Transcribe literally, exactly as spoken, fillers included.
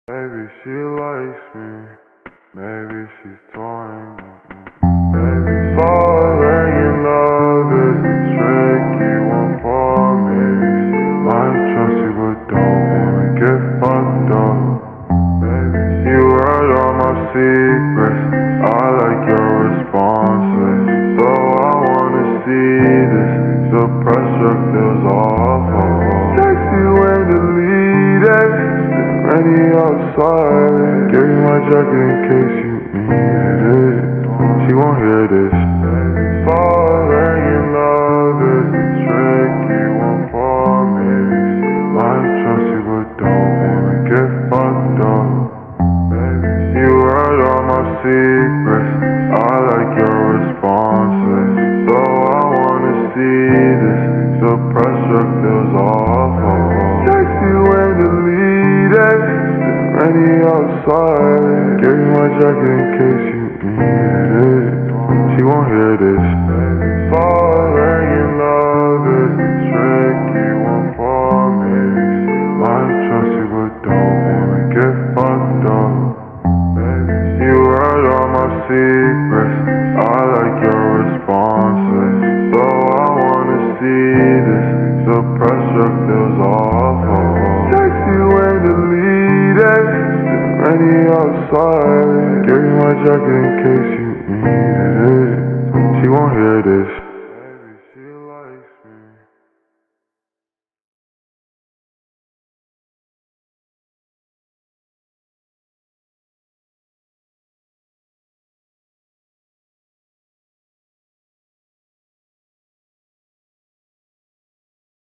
Maybe she likes me, maybe she's toying with me. Maybe falling in love is a tricky one for me. She might trust you but don't wanna get fucked up. Maybe she read all my secrets, I like your responses. So I wanna see this, the pressure feels awful. Text you when deleted, ready outside. Gave you my jacket in case you needed it. She won't hear this. Falling in love is a tricky one for me. She might trust you but don't wanna get fucked up. Maybe she read all my secrets, I like your responses. So I wanna see this, the pressure feels awful. Text you when deleted, ready outside. Gave you my jacket in case you needed it. She won't hear this. Falling in love is a tricky one for me. She might trust you but don't wanna get fucked up. Maybe she read all my secrets, I like your responses. So I wanna see this, the pressure feels awful. Text you when deleted, ready outside. Gave you my jacket in case you needed it. She won't hear this.